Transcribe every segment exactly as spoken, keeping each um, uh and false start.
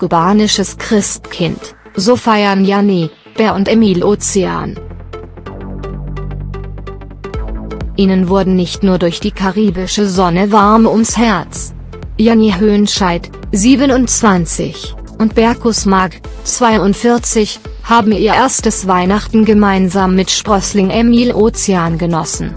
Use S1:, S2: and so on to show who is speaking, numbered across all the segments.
S1: kubanisches Christkind, so feiern Janni, Bär und Emil Ozean. Ihnen wurden nicht nur durch die karibische Sonne warm ums Herz. Janni Höhnscheid, siebenundzwanzig, und Berkus Mag, zweiundvierzig, haben ihr erstes Weihnachten gemeinsam mit Sprössling Emil Ozean genossen.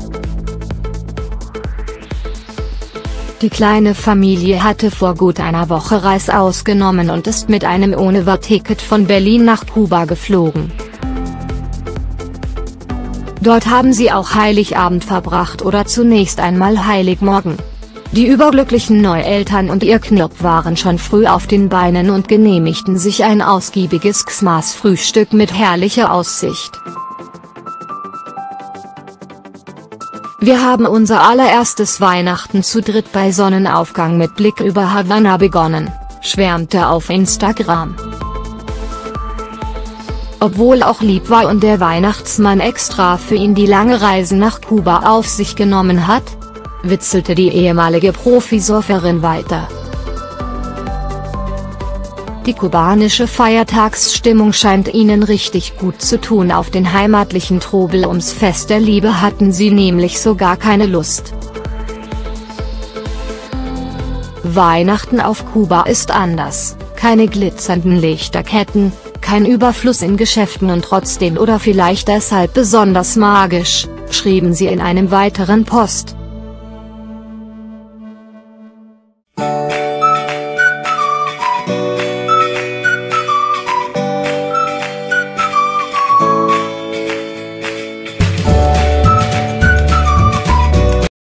S1: Die kleine Familie hatte vor gut einer Woche Reißaus genommen und ist mit einem Ohne-Ticket von Berlin nach Kuba geflogen. Dort haben sie auch Heiligabend verbracht oder zunächst einmal Heiligmorgen. Die überglücklichen Neueltern und ihr Knirp waren schon früh auf den Beinen und genehmigten sich ein ausgiebiges Xmas-Frühstück mit herrlicher Aussicht. Wir haben unser allererstes Weihnachten zu dritt bei Sonnenaufgang mit Blick über Havanna begonnen, schwärmte auf Instagram. Obwohl auch lieb war und der Weihnachtsmann extra für ihn die lange Reise nach Kuba auf sich genommen hat, witzelte die ehemalige Profisurferin weiter. Die kubanische Feiertagsstimmung scheint ihnen richtig gut zu tun. Auf den heimatlichen Trubel ums Fest der Liebe hatten sie nämlich so gar keine Lust. Weihnachten auf Kuba ist anders, keine glitzernden Lichterketten, kein Überfluss in Geschäften und trotzdem oder vielleicht deshalb besonders magisch, schrieben sie in einem weiteren Post.